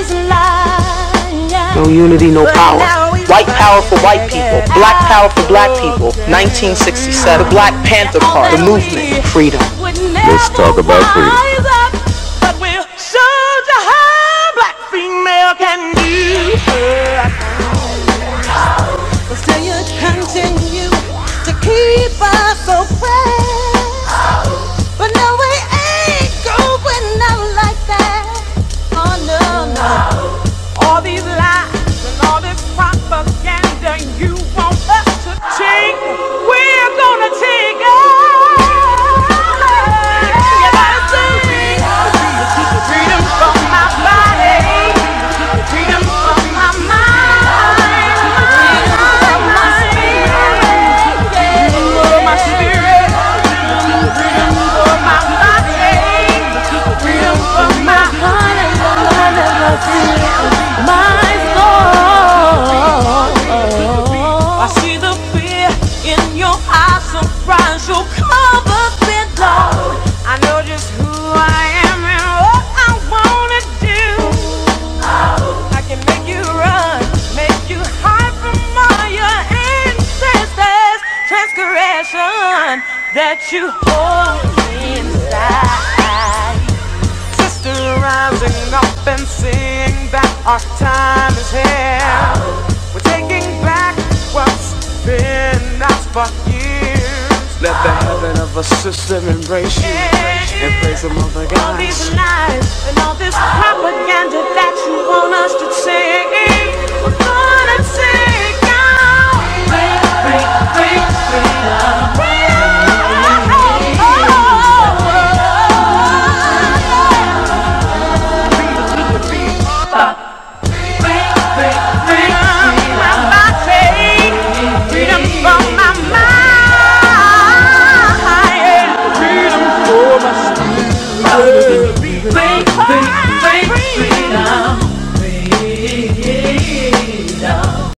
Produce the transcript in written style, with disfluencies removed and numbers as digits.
No unity, no power. White power for white people. Black power for black people. 1967. The Black Panther Party. The movement. Freedom. Let's talk about freedom. But we'll show you how black female can do. But still you continue to keep us oppressed. But no, we ain't going out like that. Oh no, no. All these lies and all this propaganda you want us to take, we're gonna take it. Freedom from my body, freedom from my mind, freedom for my spirit, freedom for my body, freedom for my heart, my soul. I see the fear in your eyes, surprise you'll cover below. I know just who I am and what I wanna do. I can make you run, make you hide from all your ancestors' transgression that you hold inside. Sister rising up and sing that our time is here. We're taking back what's been ours for years. Let the heaven of a sister embrace you and praise the mother God. All these lies and all this propaganda that you want us to take, we're gonna take out. Freedom from my mind, freedom for my spirit.